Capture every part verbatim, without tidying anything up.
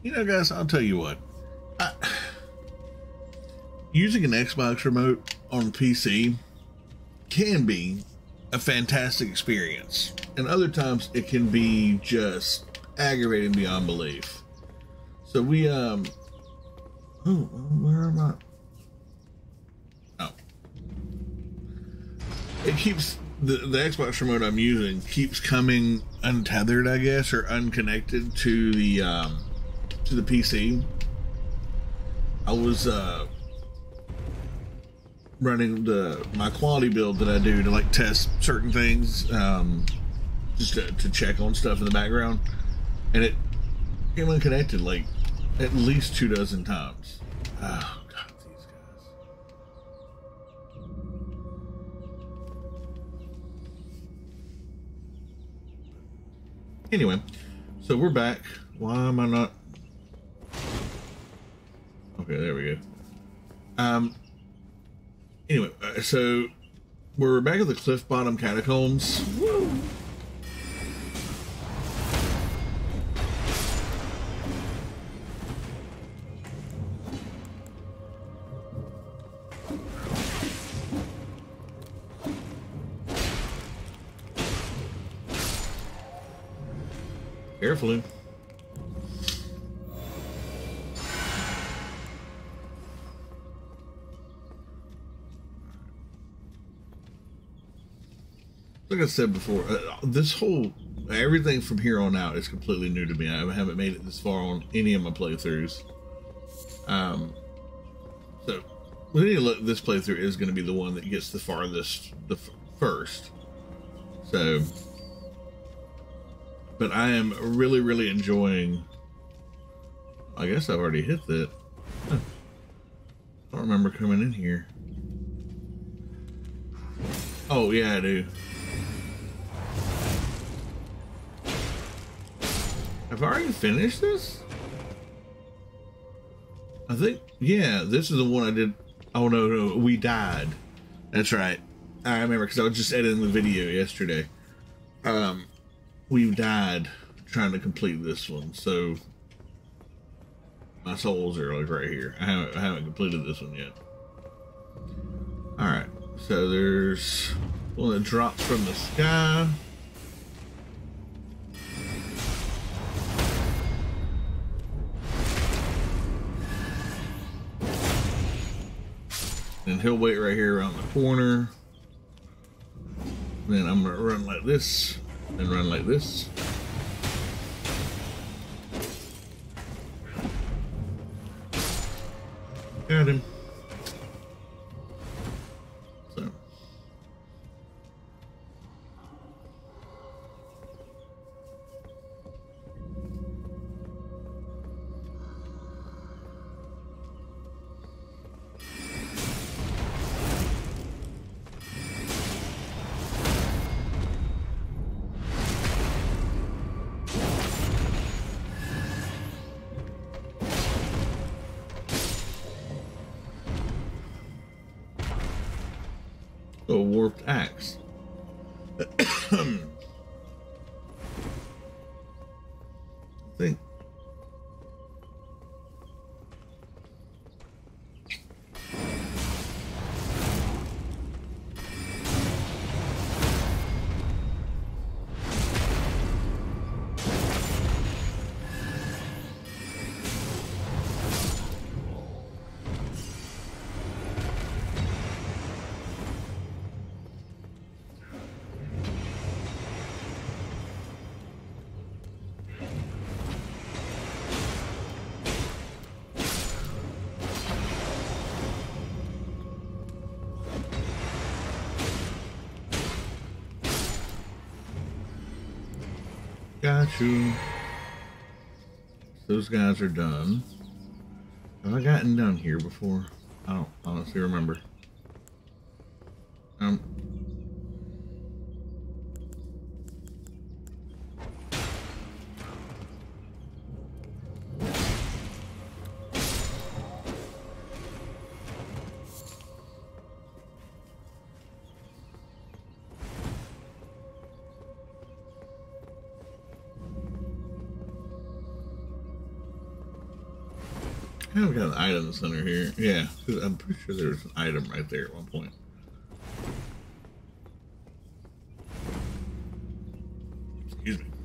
You know, guys, I'll tell you what. I, using an Xbox remote on P C can be a fantastic experience, and other times it can be just aggravating beyond belief. So we, um, oh, where am I? Oh, it keeps the the Xbox remote I'm using keeps coming untethered, I guess, or unconnected to the um, to the P C. I was uh. running the my quality build that I do to like test certain things, um, just to, to check on stuff in the background, and it came unconnected like at least two dozen times. Oh God, these guys! Anyway, so we're back. Why am I not? Okay, there we go. Um. Anyway, uh, so we're back at the Cliff Bottom Catacombs. Woo! Carefully. Like I said before, uh, this whole, everything from here on out is completely new to me. I haven't made it this far on any of my playthroughs. Um, so, with any luck, this playthrough is going to be the one that gets the farthest, the f first. So, but I am really, really enjoying, I guess I've already hit that. Huh. I don't remember coming in here. Oh, yeah, I do. Have I already finished this? I think, yeah, this is the one I did. Oh, no, no, we died. That's right. I remember because I was just editing the video yesterday. Um, we died trying to complete this one, so my souls are like right here. I haven't, I haven't completed this one yet. All right, so there's one that drops from the sky. And he'll wait right here around the corner. Then I'm gonna run like this and run like this. Got him. So. A warped axe. I think. Got you. Those guys are done. Have I gotten down here before? I don't honestly remember. Um. kind of got an item center here. Yeah, I'm pretty sure there's an item right there at one point. Excuse me.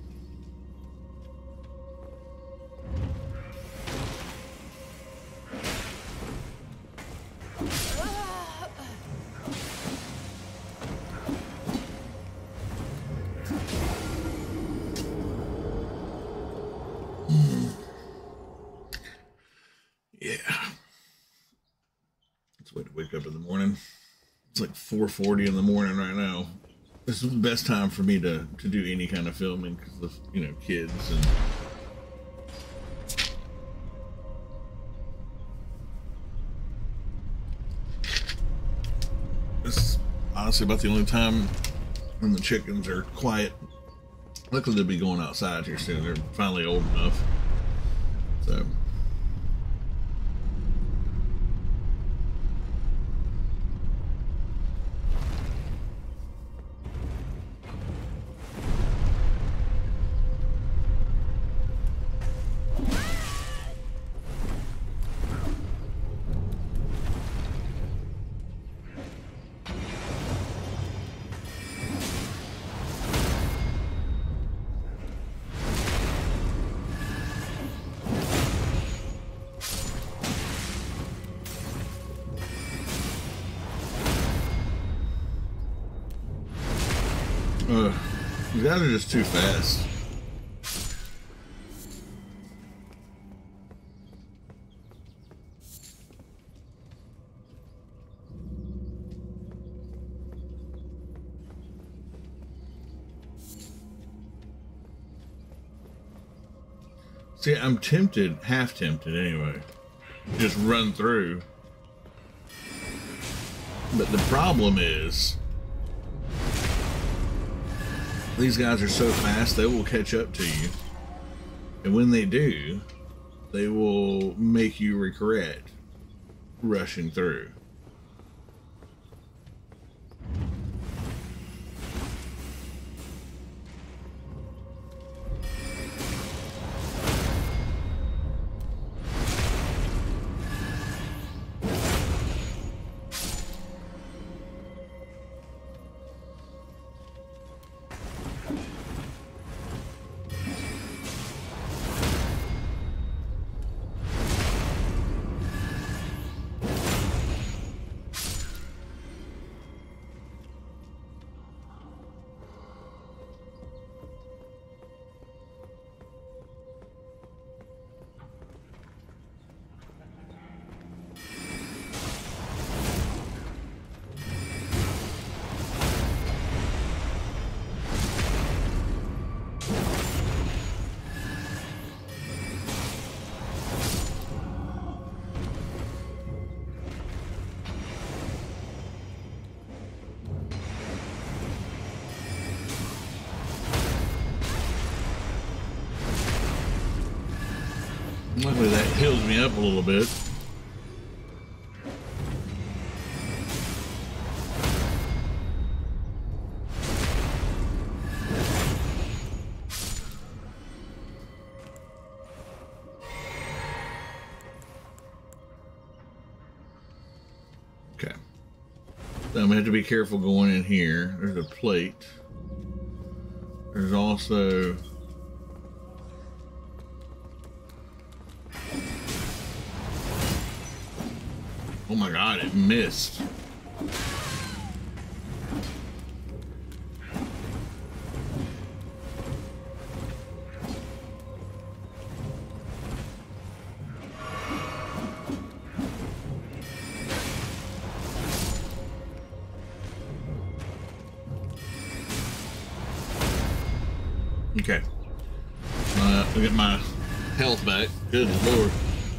Up in the morning. It's like four forty in the morning right now. This is the best time for me to to do any kind of filming because of, you know, kids and this is honestly about the only time when the chickens are quiet. Luckily they'll be going outside here soon. They're finally old enough. So Uh, you guys are just too fast. See, I'm tempted, half tempted anyway, just run through. But the problem is, these guys are so fast, they will catch up to you. And when they do, they will make you regret rushing through. Luckily that heals me up a little bit. Okay. So I'm gonna have to be careful going in here. There's a plate. There's also oh my god, it missed. Okay. Uh, I'll get my health back. Good lord.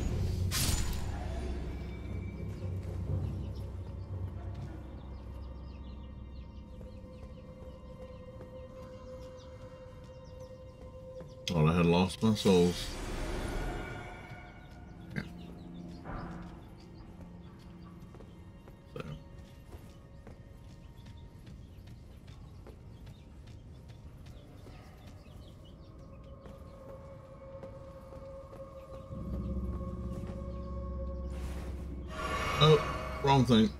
Thought I had lost my souls. Okay. So. Oh, wrong thing.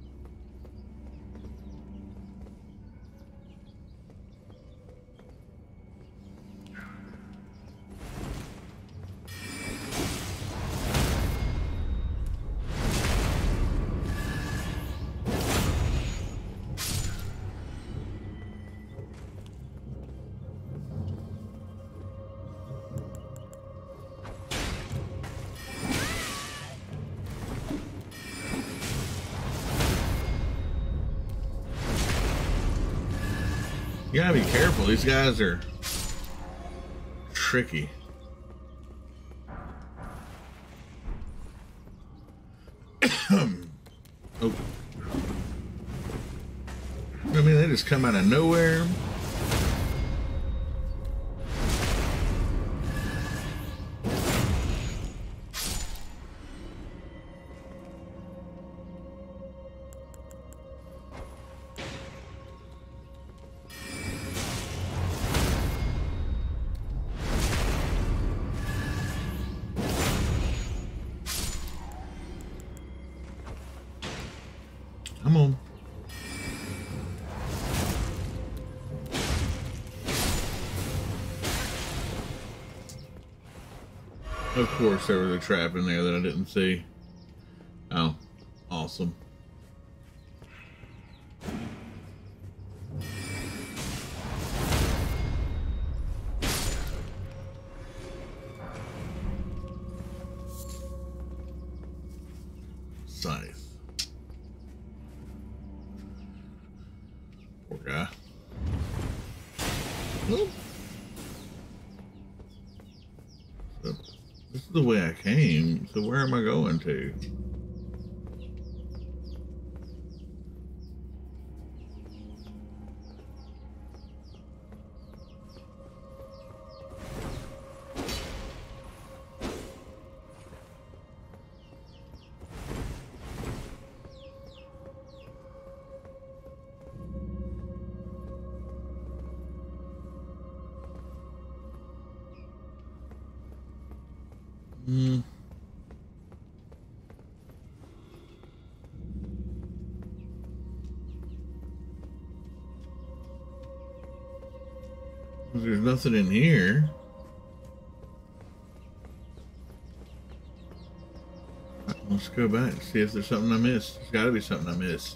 You gotta be careful. These guys are tricky. Oh. I mean, they just come out of nowhere. Come on. Of course, there was a trap in there that I didn't see. Oh, awesome. Scythe. Poor guy. Well, so this is the way I came, so where am I going to? Hmm. There's nothing in here. Let's go back and see if there's something I missed. There's got to be something I missed.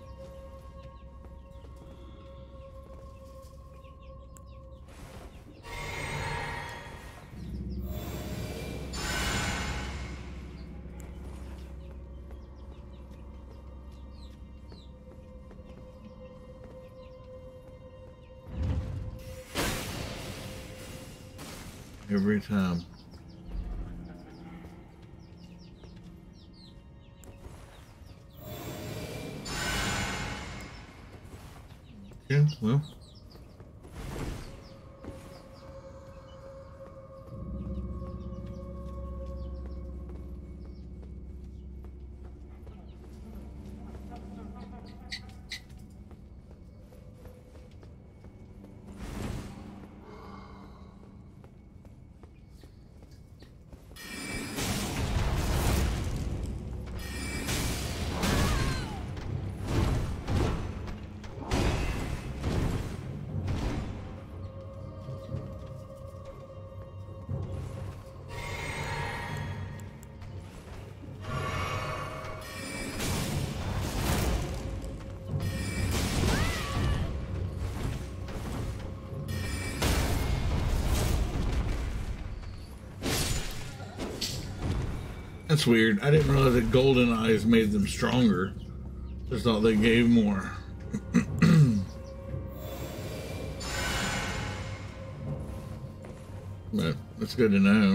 Every time. Okay, well. That's weird. I didn't realize that golden eyes made them stronger. Just thought they gave more. But that's good to know.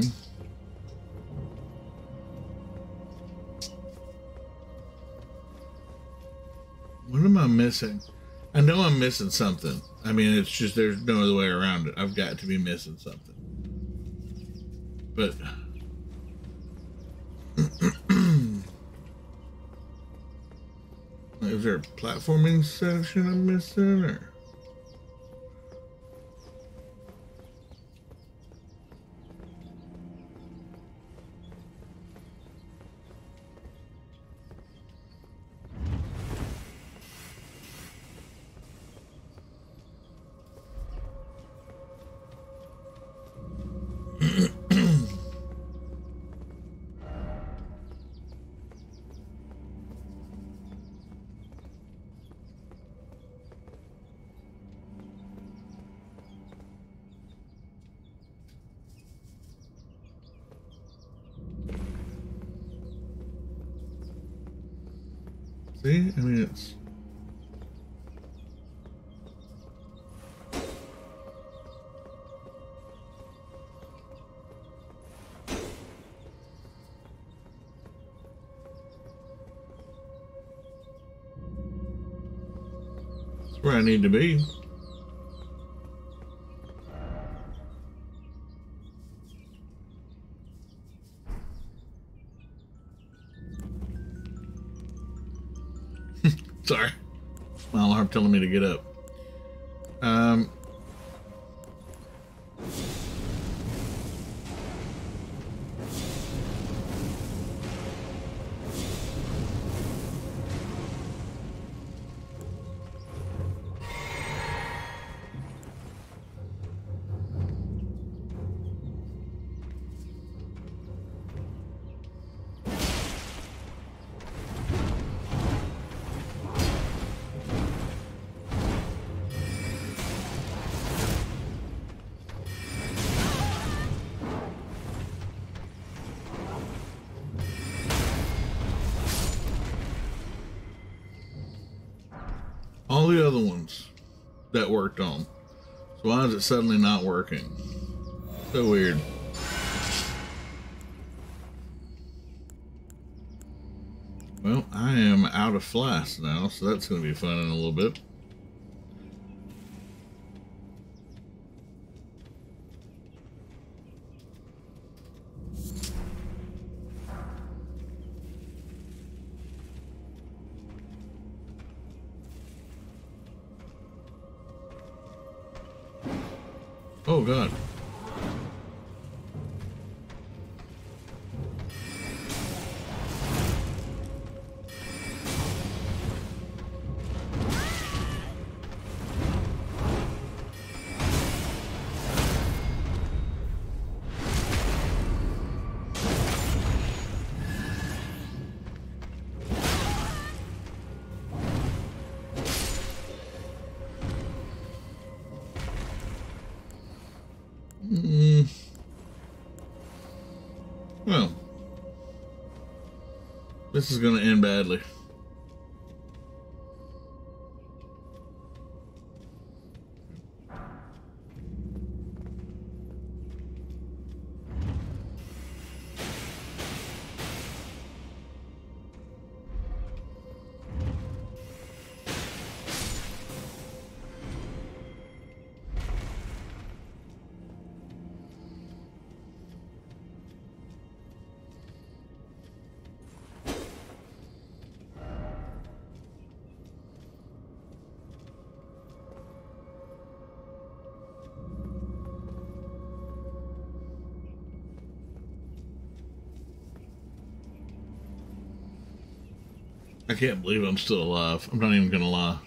What am I missing? I know I'm missing something. I mean, it's just there's no other way around it. I've got to be missing something. But is there a platforming section I'm missing, or? See, I mean, it's... It's where I need to be. Sorry. My alarm telling me to get up. Um... all the other ones that worked on. So why is it suddenly not working? So weird. Well, I am out of flasks now, so that's going to be fun in a little bit. Oh, God. Mm. Well, this is going to end badly. I can't believe I'm still alive. I'm not even gonna lie.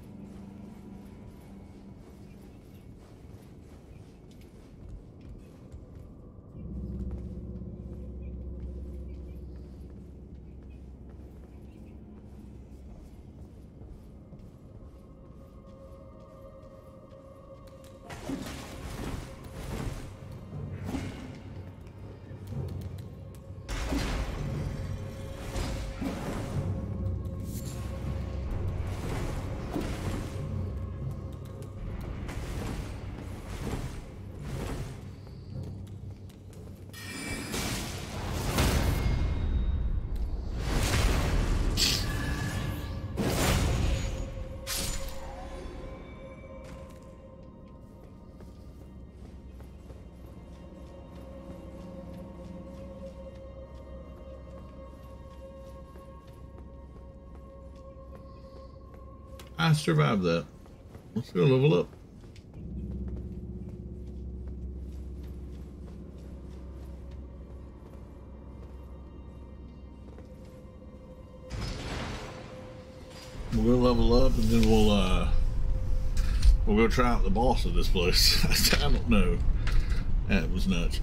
I survived that. Let's go level up. We'll go level up and then we'll uh we'll go try out the boss of this place. I don't know. That was nuts.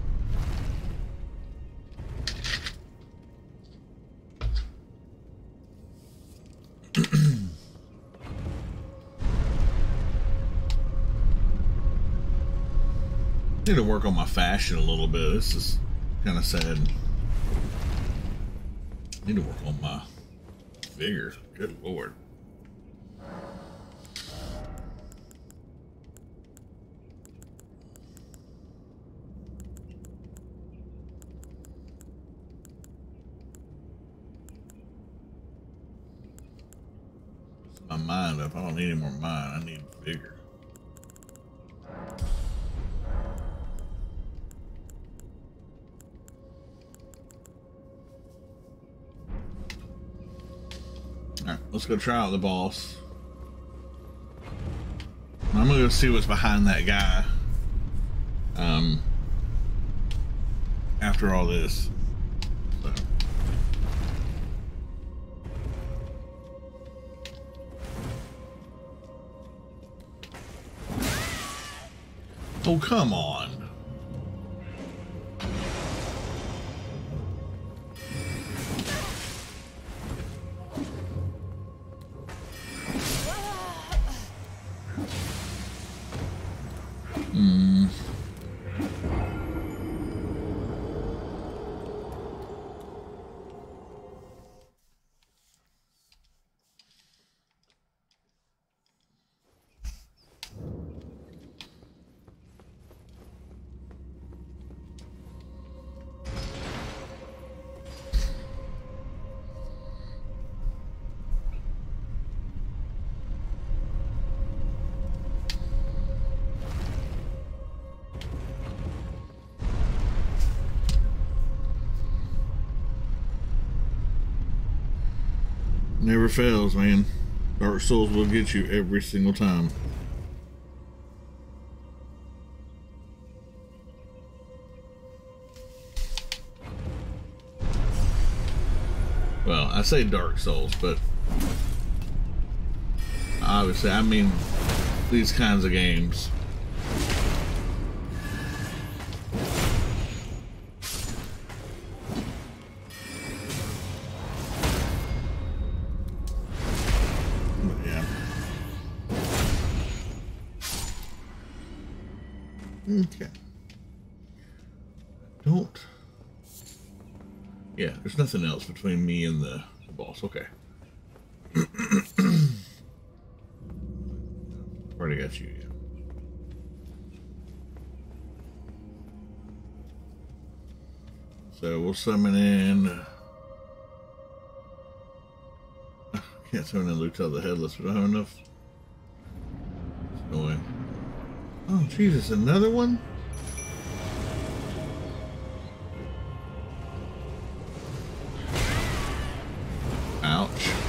Need to work on my fashion a little bit. This is kind of sad. Need to work on my vigor. Good lord. My mind up. I don't need any more mind. I need vigor. Alright, let's go try out the boss. I'm gonna go see what's behind that guy. Um, after all this. So. Oh, come on. Hmm. Never fails, man. Dark Souls will get you every single time. Well, I say Dark Souls, but obviously I mean these kinds of games. Okay. Don't. Yeah, there's nothing else between me and the, the boss. Okay. Already got you. Yeah. So we'll summon in. I can't summon in Lutel the Headless. We don't have enough. It's annoying. Oh, Jesus, another one? Ouch.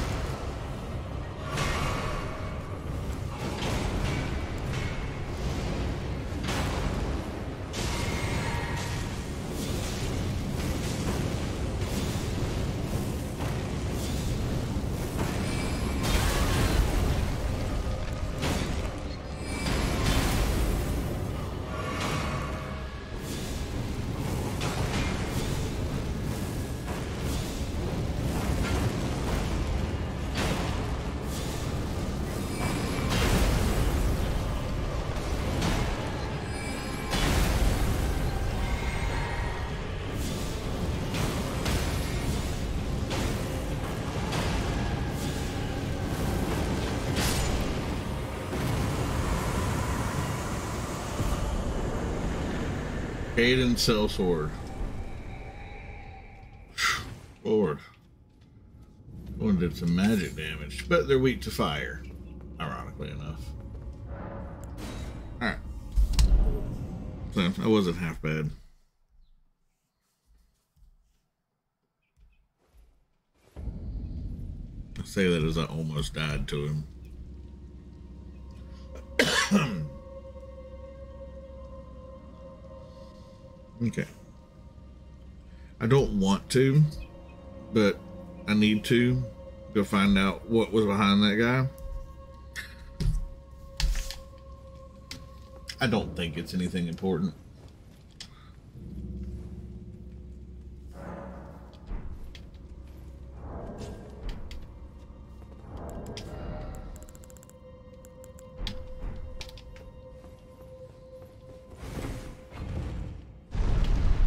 Aiden Cell Sword. Lord. One did some magic damage, but they're weak to fire, ironically enough. Alright. So, that wasn't half bad. I say that as I almost died to him. Okay. I don't want to, but I need to go find out what was behind that guy. I don't think it's anything important.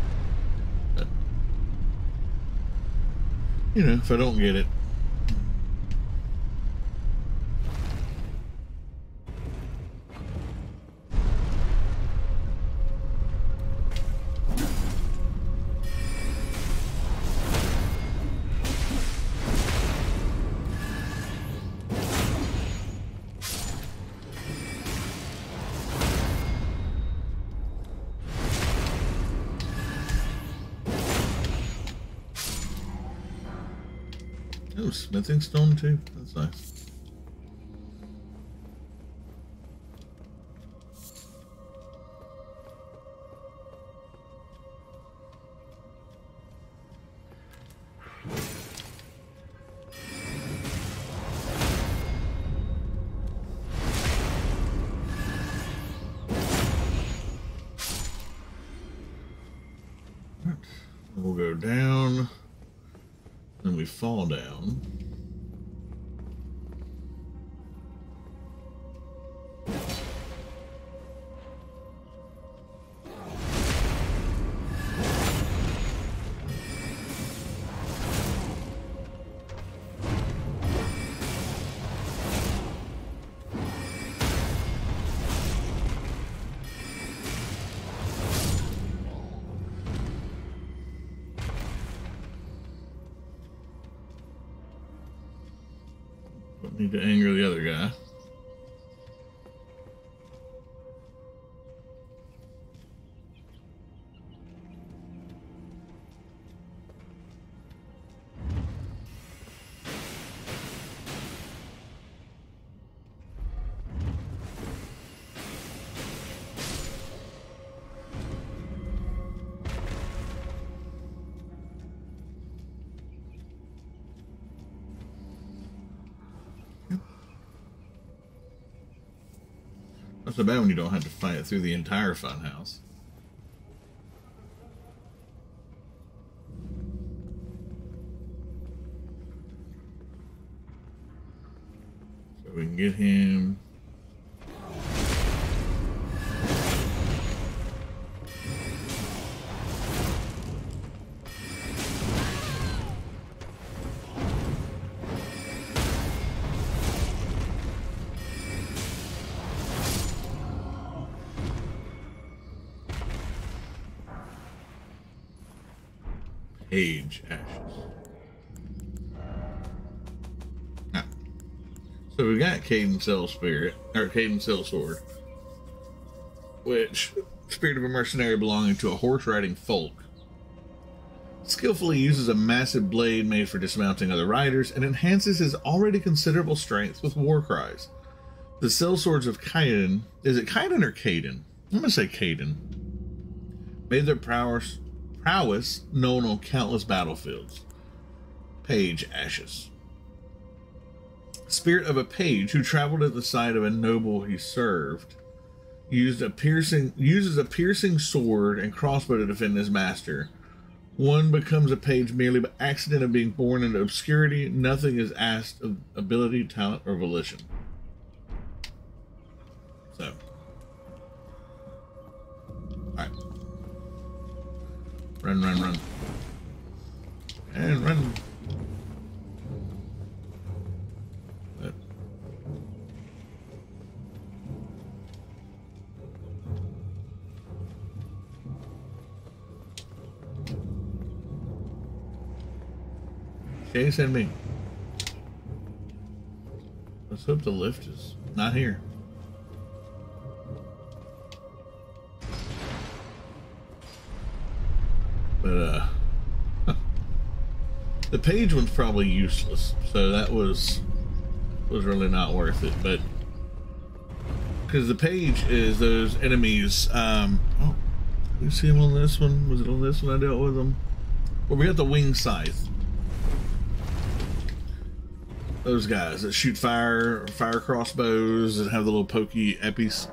You know, if I don't get it, Oh, smithing stone too. That's nice. We'll go down, then we fall down. Don't need to anger the other guy. Not so bad when you don't have to fight through the entire funhouse. So we can get him. Page ashes. Ah. So we got Caden Cell Spirit, or Caden Cell Sword, which spirit of a mercenary belonging to a horse riding folk. Skillfully uses a massive blade made for dismounting other riders and enhances his already considerable strength with war cries. The Cell Swords of Caden, is it Caden or Caden? I'm gonna say Caden. Made their prowess prowess known on countless battlefields. Page ashes. Spirit of a page who traveled at the side of a noble he served, used a piercing uses a piercing sword and crossbow to defend his master. One becomes a page merely by accident of being born into obscurity. Nothing is asked of ability, talent, or volition. So, alright. Run, run, run. And run. But. Chase and me. Let's hope the lift is not here. But, uh, the page one's probably useless, so that was, was really not worth it, but, because the page is those enemies, um, oh, did you see him on this one? Was it on this one I dealt with them? Well, we got the wing scythe. Those guys that shoot fire, fire crossbows, and have the little pokey eppies.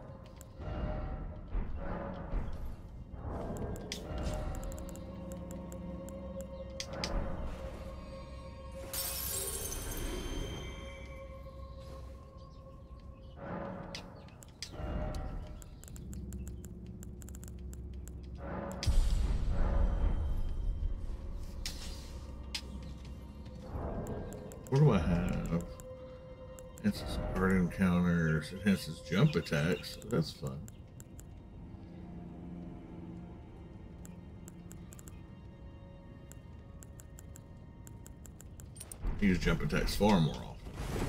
What do I have? Enhances hard encounters, enhances jump attacks. That's fun. I use jump attacks far more often.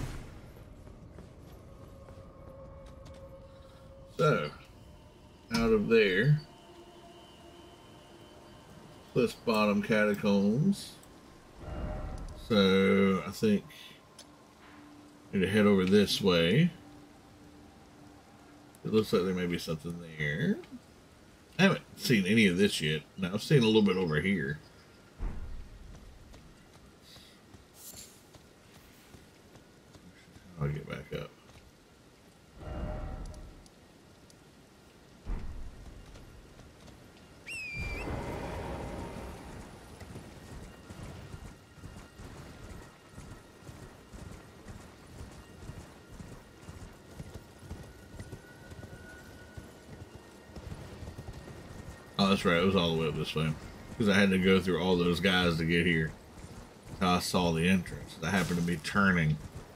So, out of there, Cliff Bottom Catacombs. So I think I need to head over this way. It looks like there may be something there. I haven't seen any of this yet. No, I've seen a little bit over here. I'll get back up. Oh, that's right. It was all the way up this way. Because I had to go through all those guys to get here. That's how I saw the entrance. I happened to be turning.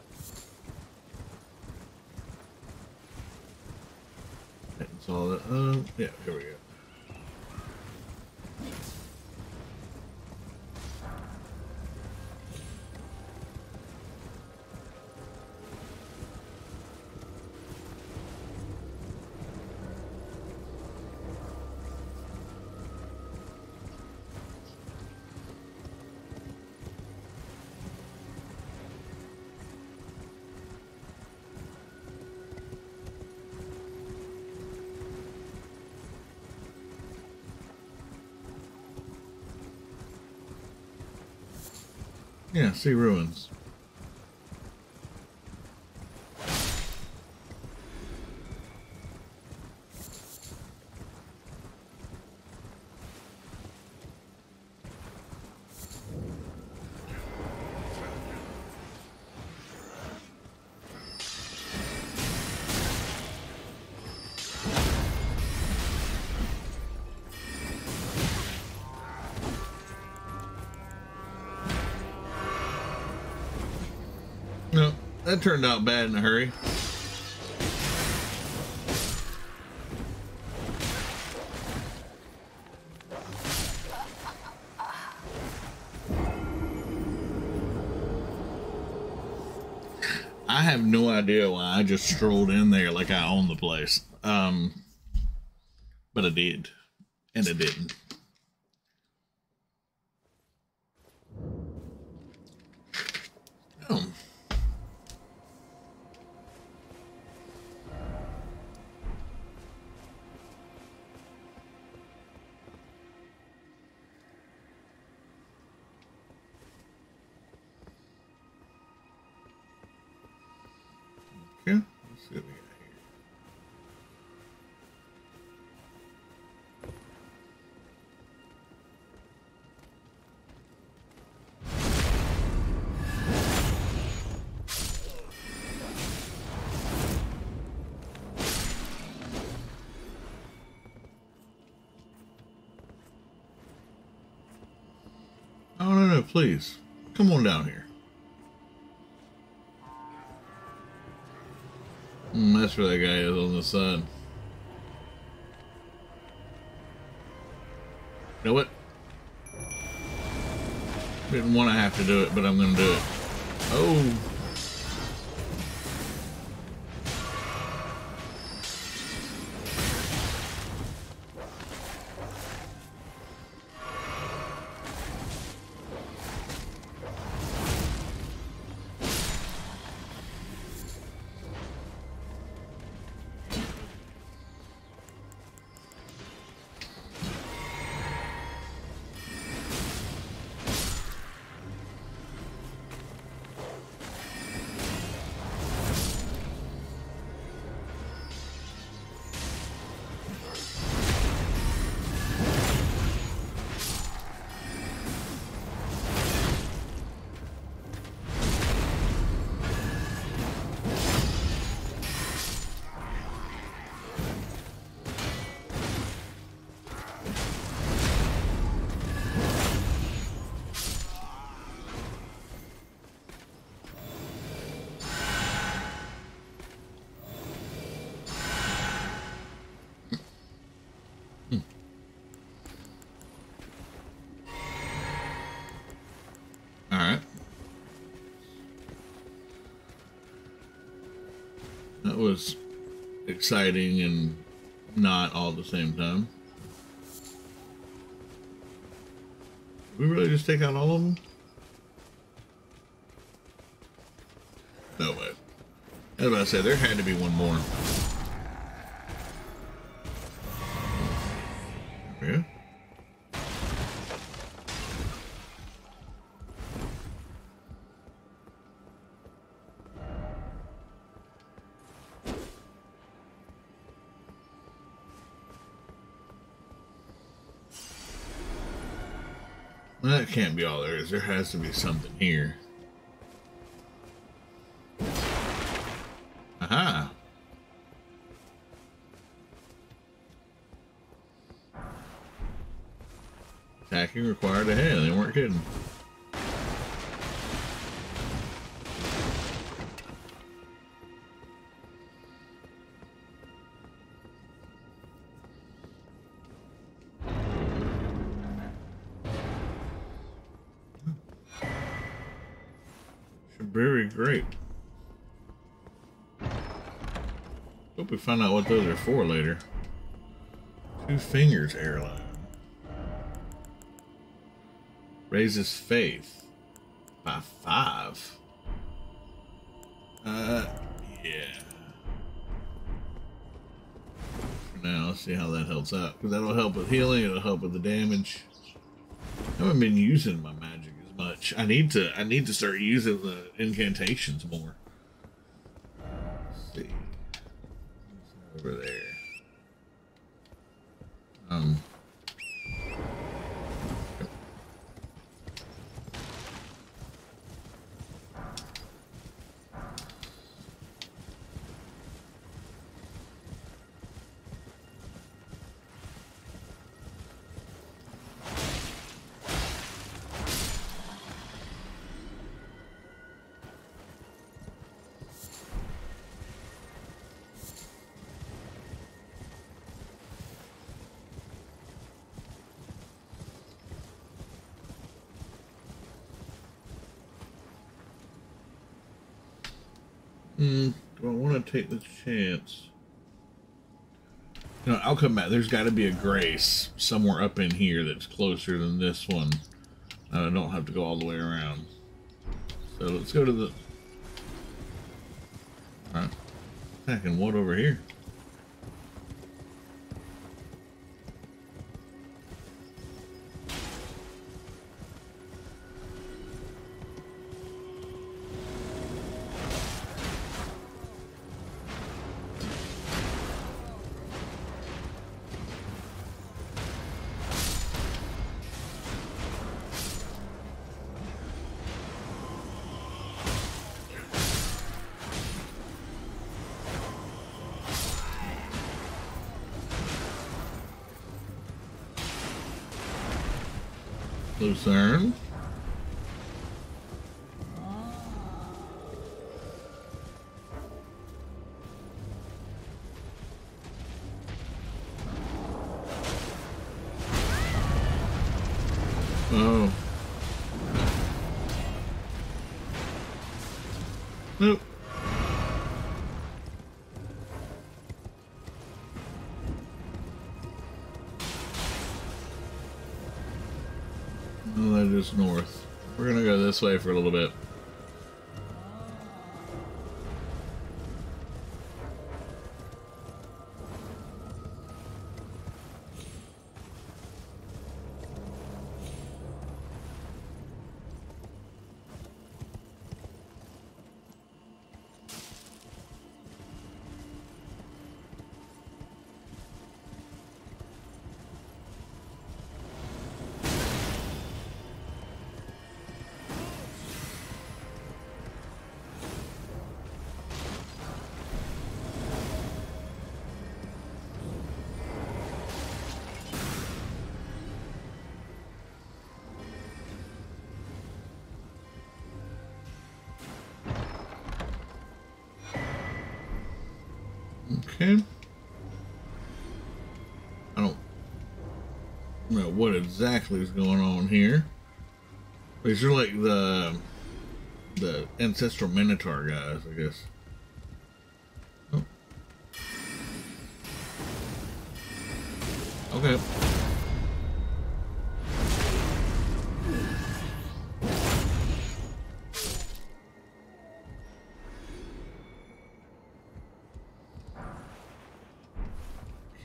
That's all that. Uh, yeah, here we go. Yeah, see ruins. No, that turned out bad in a hurry. I have no idea why I just strolled in there like I own the place. Um, but I did, and I didn't. Oh. Okay, let's see what we got here. Oh, no, no, please. Come on down here. Mm, that's where that guy is on the side. You know what? Didn't want to have to do it, but I'm going to do it. Oh. That was exciting and not all at the same time. Did we really just take out all of them? I was about to say, there had to be one more. Yeah. That can't be all there is. There has to be something here. Aha. Attacking required ahead. They weren't kidding. Very great. Hope we find out what those are for later. Two Fingers Airline. Raises faith by five. Uh, yeah. For now, let's see how that helps out. Because that'll help with healing, it'll help with the damage. I haven't been using my magic as much. I need to I need to start using the incantations more. Let's see. What's over there? Um Hmm, do I want to take the chance? You know, I'll come back. There's got to be a grace somewhere up in here that's closer than this one. I don't have to go all the way around. So let's go to the... Alright. Attacking what over here? Lucerne. Oh. Nope. Oh, that is north. We're gonna go this way for a little bit. Okay. I don't know what exactly is going on here. These are like the the ancestral minotaur guys, I guess. Oh. Okay.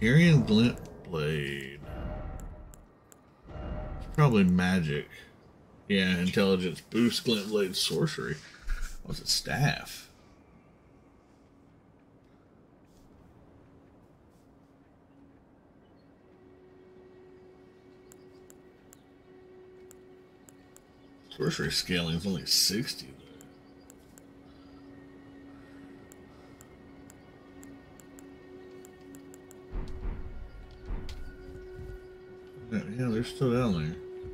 Arian Glint Blade. It's probably magic. Yeah, intelligence boost, Glint Blade, sorcery. What's it? Staff. Sorcery scaling is only sixty. Yeah, they're still down there.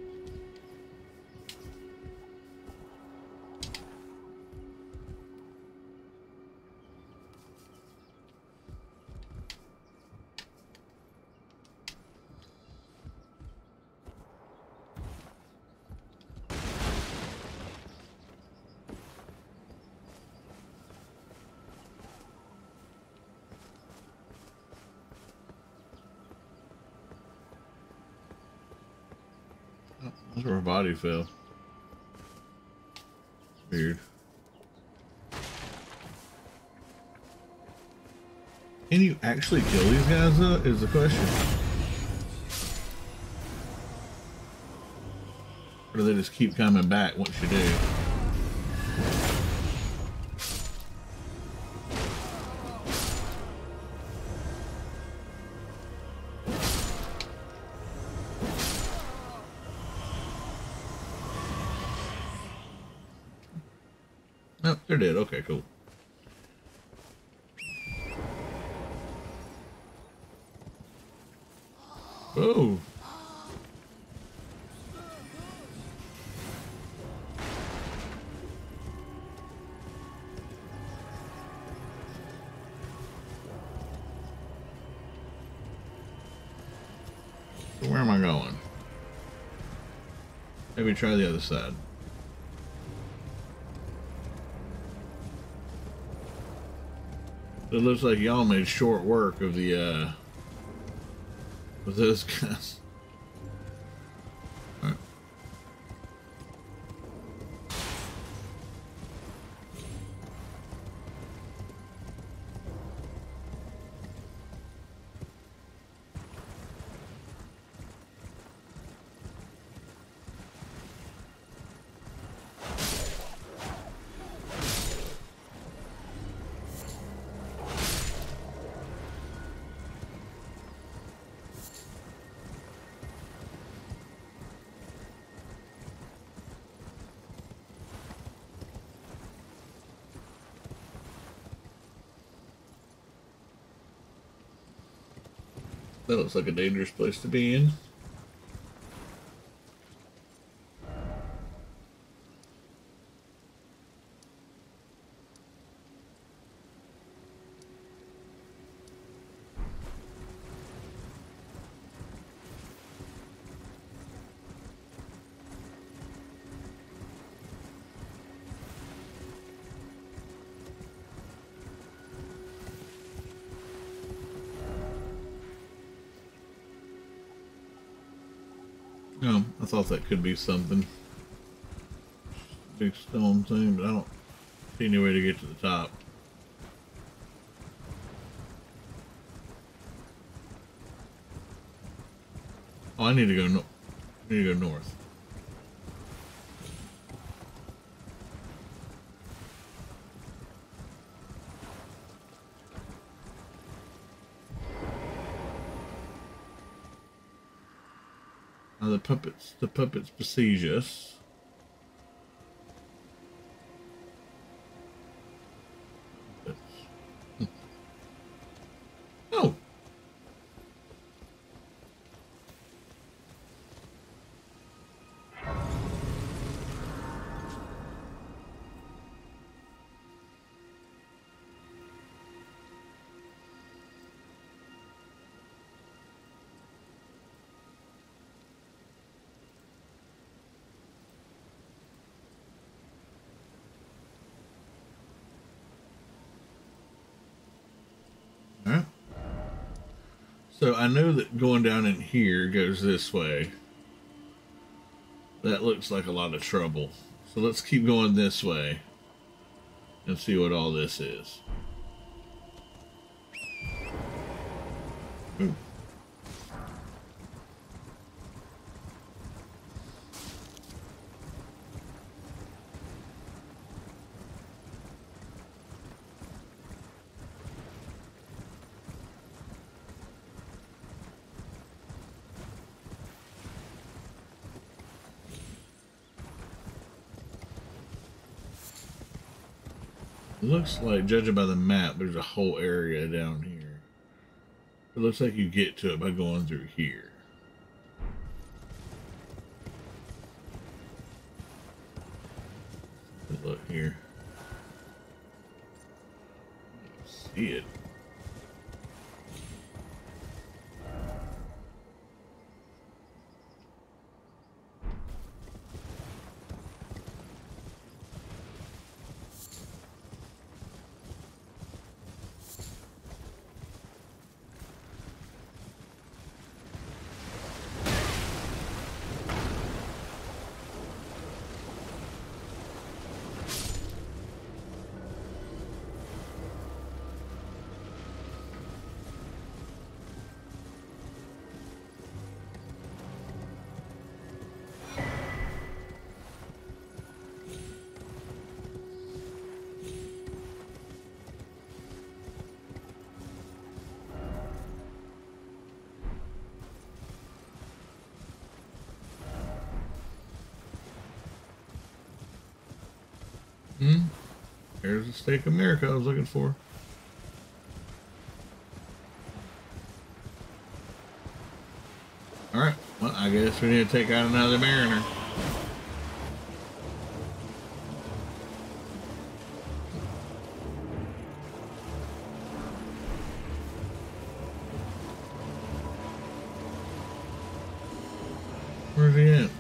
Oh, that's where her body fell. Weird. Can you actually kill these guys though, is the question. Or do they just keep coming back once you do? Oh, they're dead. Okay, cool. Whoa. So where am I going? Maybe try the other side. It looks like y'all made short work of the, uh, with those guys. All right. That looks like a dangerous place to be in. Oh, I thought that could be something. Big stone thing, but I don't see any way to get to the top. Oh, I need to go no I need to go north. Now the puppets, the puppets besiege us. Oh. Alright. So I know that going down in here goes this way. That looks like a lot of trouble. So let's keep going this way and see what all this is. Ooh. It looks like, judging by the map, there's a whole area down here. It looks like you get to it by going through here. Look here. I see it. Hmm. There's the Steak America I was looking for. Alright, well, I guess we need to take out another Mariner. Where's he at?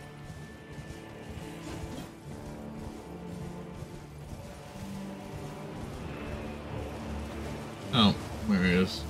Oh, there he is.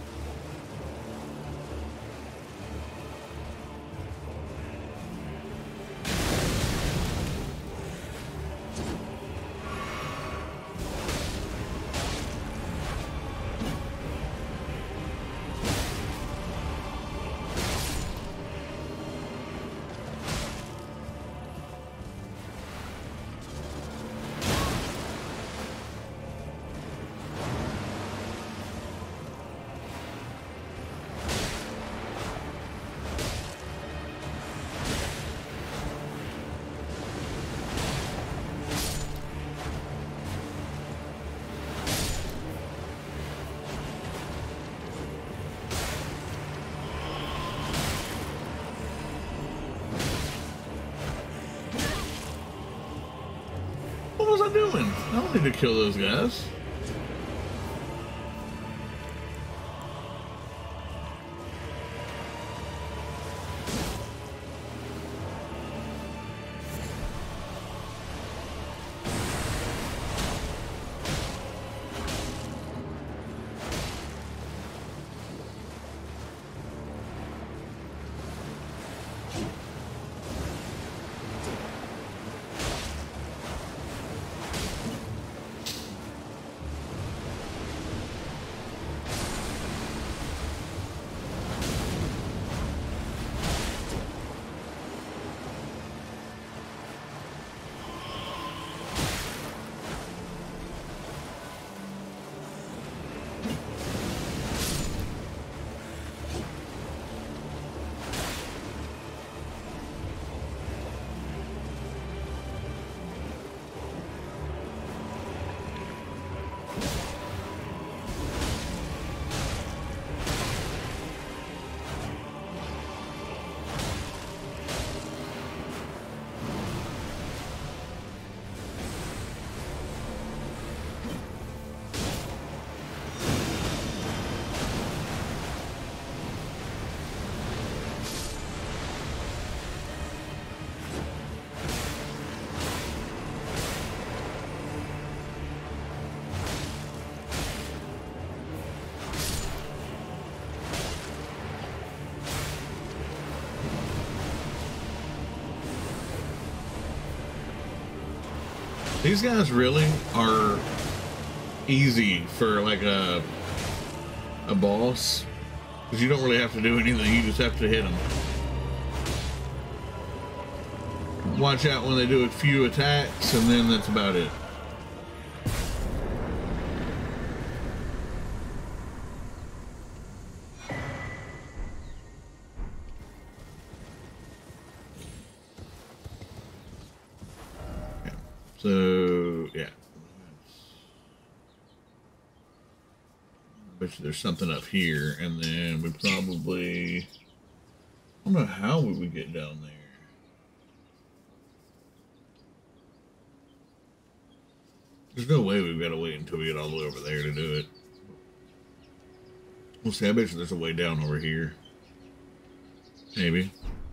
What was I doing? I don't need to kill those guys. These guys really are easy for like a a boss, because you don't really have to do anything, you just have to hit them. Watch out when they do a few attacks, and then that's about it. So, yeah. bet you there's something up here, and then we probably... I don't know how we would get down there. There's no way we've got to wait until we get all the way over there to do it. We'll see. I bet you there's a way down over here. Maybe.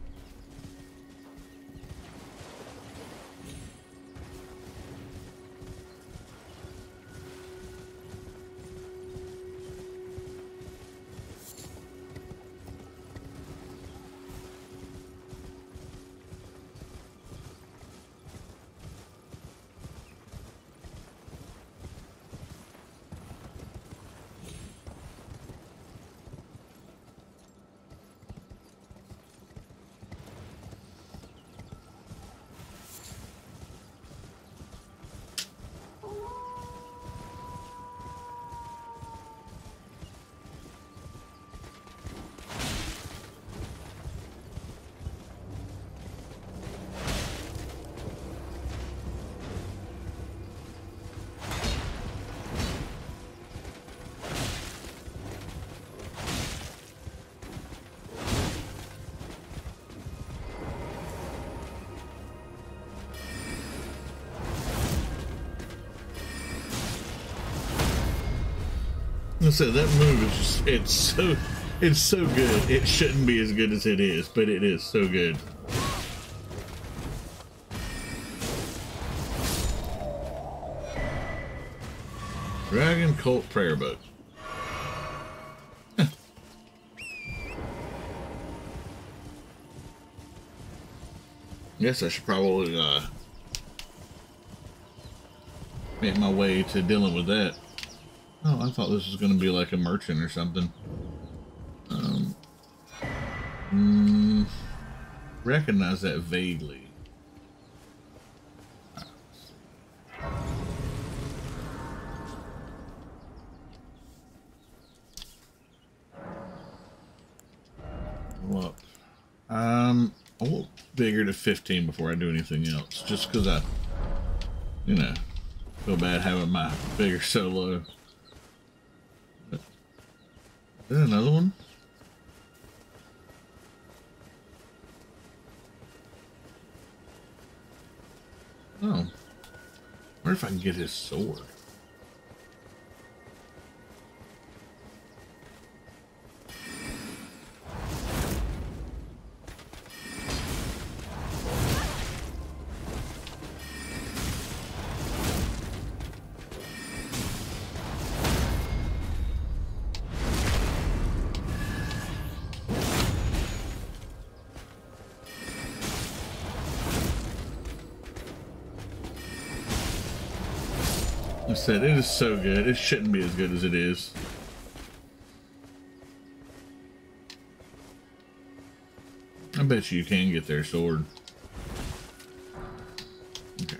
I said that move is just, it's so, it's so good. It shouldn't be as good as it is, but it is so good. Dragon Cult Prayer Book. Huh. Guess I should probably uh, make my way to dealing with that. Oh, I thought this was going to be like a merchant or something. Um, mm, recognize that vaguely. Go up. Um, I will bigger to fifteen before I do anything else, just because I, you know, feel bad having my figure so low. Is there another one? Oh. I wonder if I can get his sword. I said, it is so good. It shouldn't be as good as it is. I bet you you can get their sword. Okay.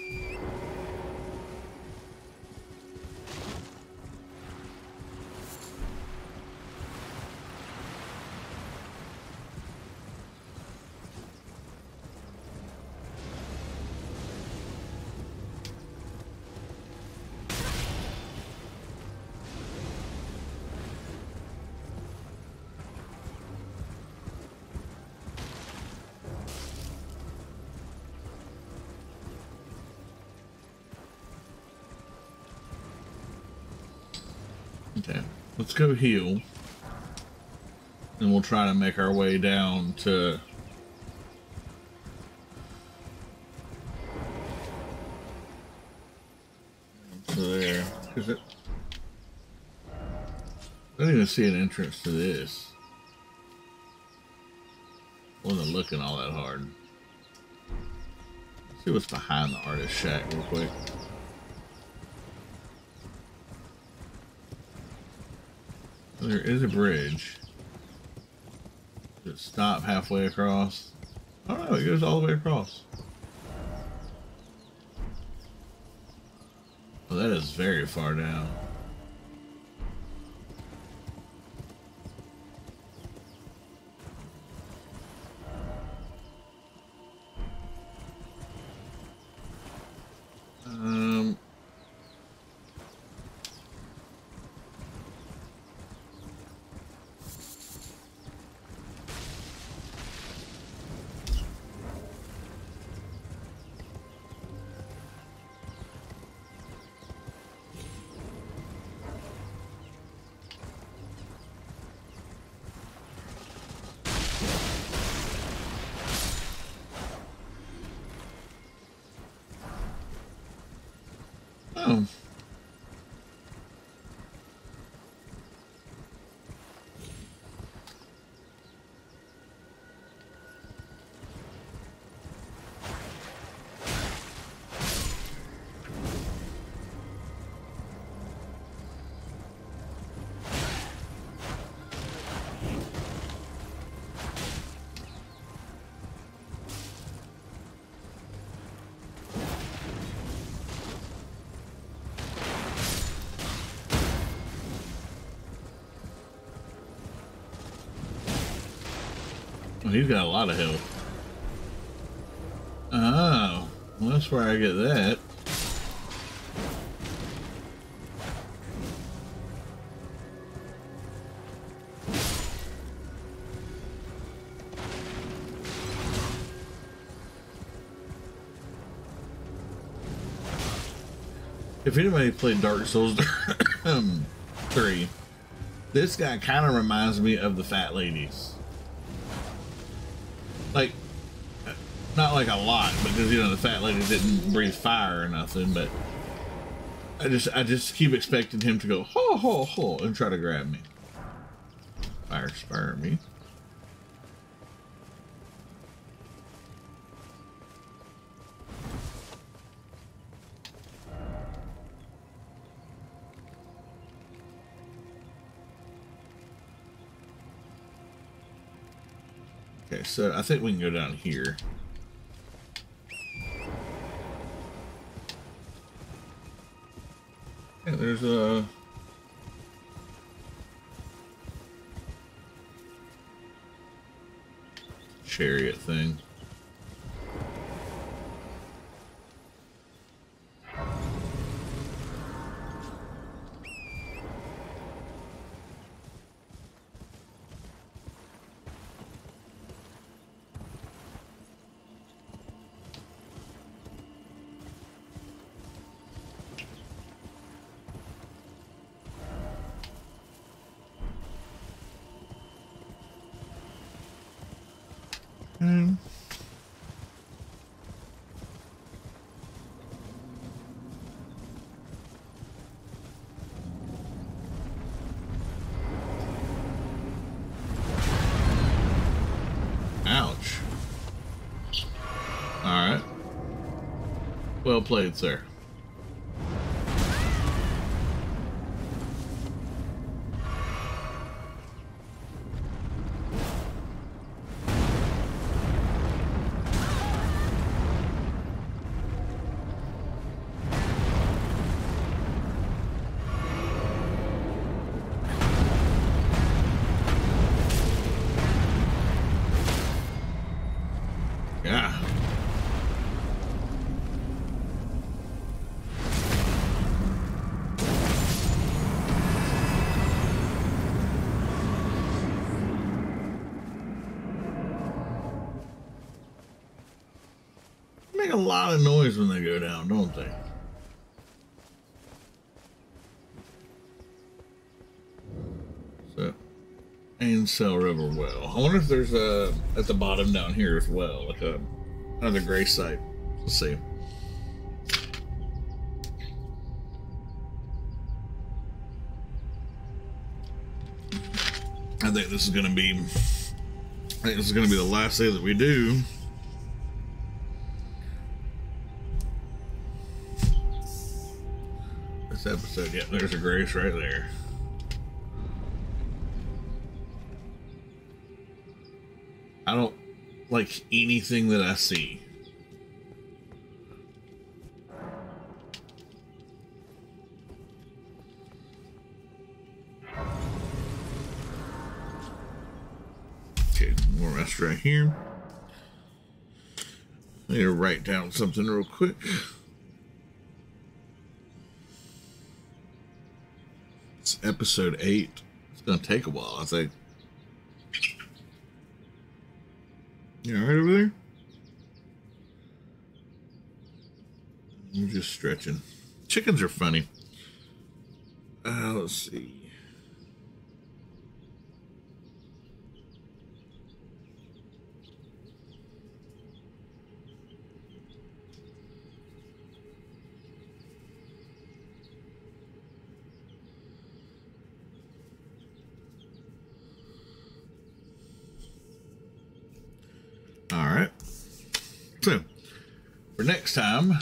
Okay, let's go heal, and we'll try to make our way down to to there. Cause it, I didn't even see an entrance to this. Wasn't looking all that hard. Let's see what's behind the artist shack real quick. There is a bridge. Does it stop halfway across? Oh no, it goes all the way across. Well, that is very far down. Um... know. Oh, he's got a lot of health. Oh, well, that's where I get that. If anybody played Dark Souls three, this guy kind of reminds me of the fat ladies. Like, not like a lot, because, you know, the fat lady didn't breathe fire or nothing, but I just I just keep expecting him to go ho ho ho and try to grab me. Fire spur me. Okay, so I think we can go down here. Yeah, there's a chariot thing. Hmm. Ouch. All right. Well played, sir. Yeah. Make a lot of noise when they go down, don't they? So, Ainsel River Well. I wonder if there's a at the bottom down here as well, like a another gray site. Let's see. I think this is gonna be. I think this is gonna be the last day that we do. This episode. Yeah, there's a grace right there. I don't like anything that I see. Okay, more rest right here. I need to write down something real quick. It's episode eight. It's gonna take a while, I think. You alright over there? I'm just stretching. Chickens are funny. Uh, let's see. All right. So for next time,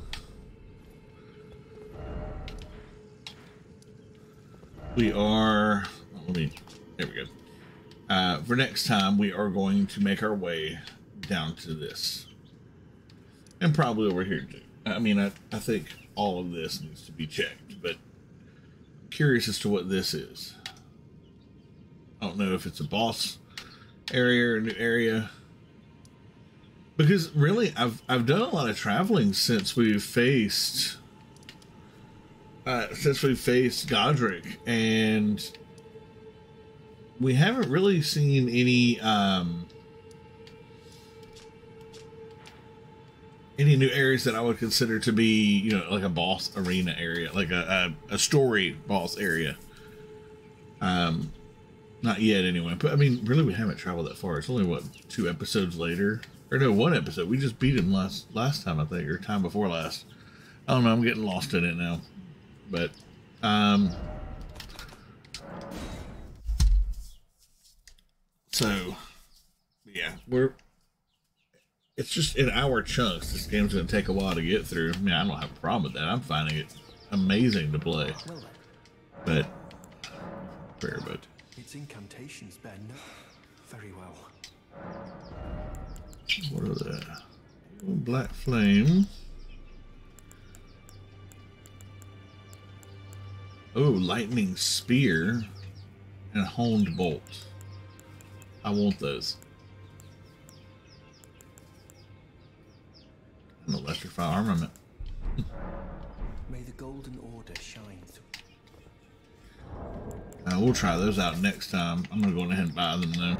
we are, let me, there we go. Uh, for next time, we are going to make our way down to this. And probably over here too. I mean, I, I think all of this needs to be checked, but I'm curious as to what this is. I don't know if it's a boss area or a new area. Because really, I've, I've done a lot of traveling since we've faced... Uh, since we faced Godric, and we haven't really seen any um, any new areas that I would consider to be, you know, like a boss arena area, like a, a, a story boss area. Um, not yet, anyway. But I mean, really, we haven't traveled that far. It's only what, two episodes later, or no, one episode. We just beat him last last time, I think, or time before last. I don't know. I'm getting lost in it now. But, um, so, yeah, we're, it's just in hour chunks. This game's going to take a while to get through. I mean, I don't have a problem with that. I'm finding it amazing to play. But, prayer, but. Its incantations bear no very well. What are the black flame? Oh, lightning spear and honed bolt. I want those. And electrify armament. May the golden order shine through. Uh, we'll try those out next time. I'm gonna go ahead and buy them though.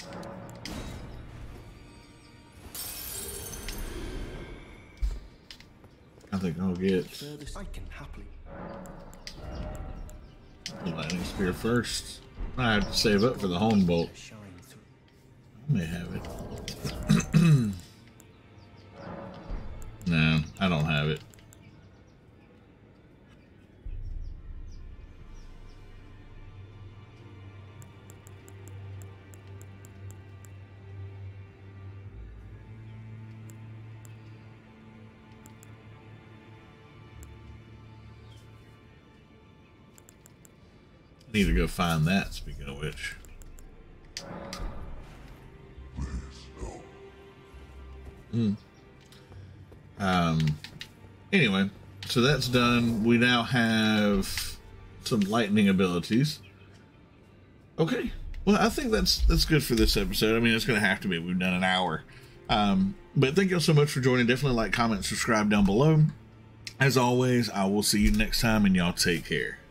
I think I'll get I can happily. the lightning spear first. I have to save up for the home bolt. I may have it. No, I don't have it. Need to go find that, speaking of which. Mm. Um, anyway, so that's done. We now have some lightning abilities. Okay. Well, I think that's that's good for this episode. I mean, it's going to have to be. We've done an hour. Um, but thank you all so much for joining. Definitely like, comment, subscribe down below. As always, I will see you next time, and y'all take care.